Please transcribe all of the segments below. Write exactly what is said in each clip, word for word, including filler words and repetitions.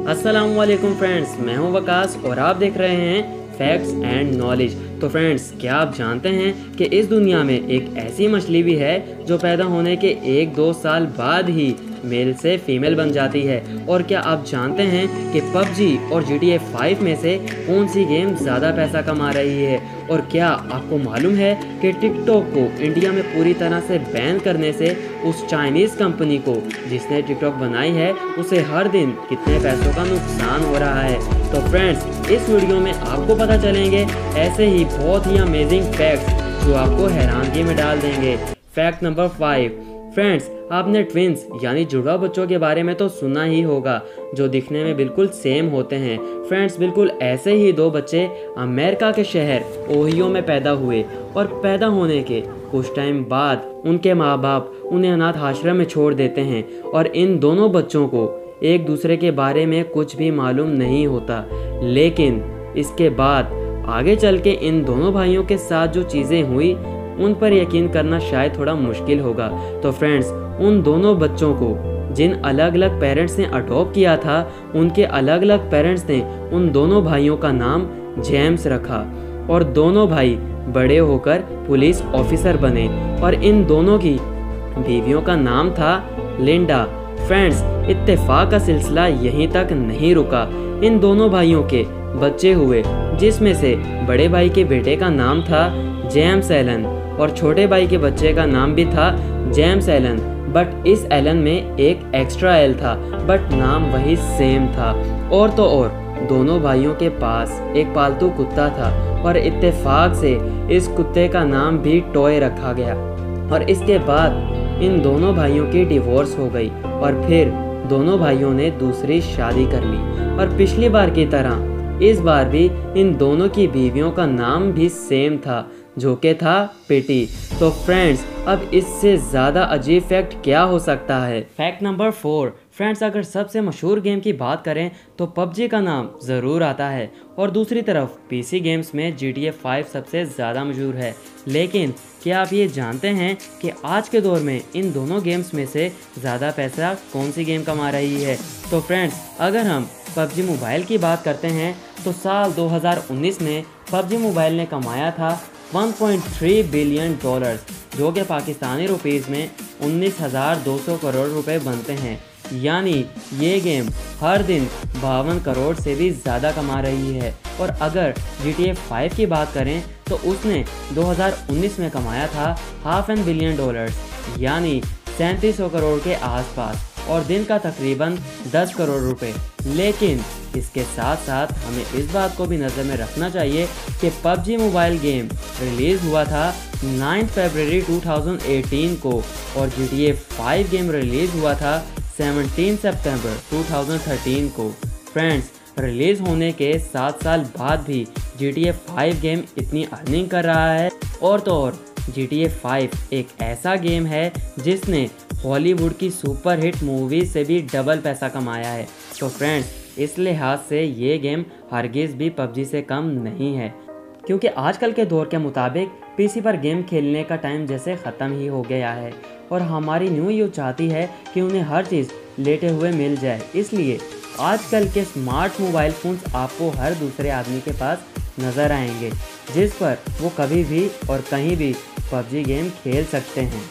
अस्सलाम वालेकुम फ्रेंड्स, मैं हूं वकास और आप देख रहे हैं फैक्ट्स एंड नॉलेज। तो फ्रेंड्स, क्या आप जानते हैं कि इस दुनिया में एक ऐसी मछली भी है जो पैदा होने के एक दो साल बाद ही मेल से फीमेल बन जाती है। और क्या आप जानते हैं कि पबजी और जी टी ए फाइव में से कौन सी गेम ज़्यादा पैसा कमा रही है? और क्या आपको मालूम है कि टिकटॉक को इंडिया में पूरी तरह से बैन करने से उस चाइनीज़ कंपनी को जिसने टिकटॉक बनाई है उसे हर दिन कितने पैसों का नुकसान हो रहा है? तो फ्रेंड्स, इस वीडियो में आपको पता चलेंगे ऐसे ही बहुत ही अमेजिंग फैक्ट्स जो आपको हैरानगी में डाल देंगे। Fact number five. फ्रेंड्स, आपने ट्विंस यानी जुड़वा बच्चों के बारे में तो सुना ही होगा जो दिखने में बिल्कुल सेम होते हैं। फ्रेंड्स, बिल्कुल ऐसे ही दो बच्चे अमेरिका के शहर ओहियो में पैदा हुए और पैदा होने के कुछ टाइम बाद उनके माँ बाप उन्हें अनाथ आश्रम में छोड़ देते हैं और इन दोनों बच्चों को एक दूसरे के बारे में कुछ भी मालूम नहीं होता। लेकिन इसके बाद आगे चल के इन दोनों भाइयों के साथ जो चीज़ें हुई उन पर यकीन करना शायद थोड़ा मुश्किल होगा। तो फ्रेंड्स, उन दोनों बच्चों को जिन अलग अलग पेरेंट्स ने अडॉप्ट किया था उनके अलग अलग पेरेंट्स ने उन दोनों भाइयों का नाम जेम्स रखा और दोनों भाई बड़े होकर पुलिस ऑफिसर बने और इन दोनों की बीवियों का नाम था लिंडा। फ्रेंड्स, इत्तेफाक का सिलसिला यहीं तक नहीं रुका। इन दोनों भाइयों के बच्चे हुए जिसमें से बड़े भाई के बेटे का नाम था जेम्स एलन और छोटे भाई के बच्चे का नाम भी था जेम्स एलन। बट इस एलन में एक एक्स्ट्रा एल था बट नाम वही सेम था। और तो और दोनों भाइयों के पास एक पालतू कुत्ता था और इत्तेफाक से इस कुत्ते का नाम भी टॉय रखा गया। और इसके बाद इन दोनों भाइयों की डिवोर्स हो गई और फिर दोनों भाइयों ने दूसरी शादी कर ली और पिछली बार की तरह इस बार भी इन दोनों की बीवियों का नाम भी सेम था जो कि था पिटी। तो फ्रेंड्स, अब इससे ज़्यादा अजीब फैक्ट क्या हो सकता है? Fact number four. फ्रेंड्स, अगर सबसे मशहूर गेम की बात करें तो पबजी का नाम ज़रूर आता है और दूसरी तरफ पीसी गेम्स में जी टी ए फाइव सबसे ज़्यादा मशहूर है। लेकिन क्या आप ये जानते हैं कि आज के दौर में इन दोनों गेम्स में से ज़्यादा पैसा कौन सी गेम कमा रही है? तो फ्रेंड्स, अगर हम पबजी मोबाइल की बात करते हैं तो साल दो हज़ार उन्नीस में पबजी मोबाइल ने कमाया था one point three billion dollar जो कि पाकिस्तानी रुपीज़ में उन्नीस हज़ार दो सौ करोड़ रुपए बनते हैं। यानी ये गेम हर दिन बावन करोड़ से भी ज़्यादा कमा रही है। और अगर जी टी ए फाइव की बात करें तो उसने दो हज़ार उन्नीस में कमाया था हाफ एन बिलियन डॉलर्स यानी सैंतीस सौ करोड़ के आसपास और दिन का तकरीबन दस करोड़ रुपए। लेकिन इसके साथ साथ हमें इस बात को भी नज़र में रखना चाहिए कि पबजी मोबाइल गेम रिलीज़ हुआ था नाइन्थ फरवरी दो हज़ार अठारह को और G T A five game release हुआ था सत्रह सितंबर दो हज़ार तेरह को। फ्रेंड्स, रिलीज़ होने के सात साल बाद भी G T A five game इतनी अर्निंग कर रहा है। और तो और जी टी ए फाइव एक ऐसा गेम है जिसने हॉलीवुड की सुपरहिट मूवीज से भी डबल पैसा कमाया है। तो फ्रेंड्स, इस लिहाज से ये गेम हरगिज़ भी पबजी से कम नहीं है क्योंकि आजकल के दौर के मुताबिक पीसी पर गेम खेलने का टाइम जैसे ख़त्म ही हो गया है और हमारी न्यू यूथ चाहती है कि उन्हें हर चीज़ लेटे हुए मिल जाए। इसलिए आजकल के स्मार्ट मोबाइल फ़ोन्स आपको हर दूसरे आदमी के पास नज़र आएंगे जिस पर वो कभी भी और कहीं भी पबजी गेम खेल सकते हैं।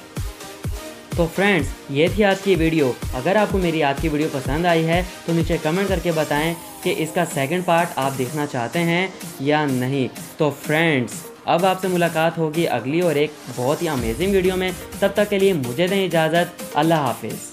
तो फ्रेंड्स, ये थी आज की वीडियो। अगर आपको मेरी आज की वीडियो पसंद आई है तो नीचे कमेंट करके बताएं कि इसका सेकंड पार्ट आप देखना चाहते हैं या नहीं। तो फ्रेंड्स, अब आपसे मुलाकात होगी अगली और एक बहुत ही अमेजिंग वीडियो में। तब तक के लिए मुझे दें इजाज़त। अल्लाह हाफिज़।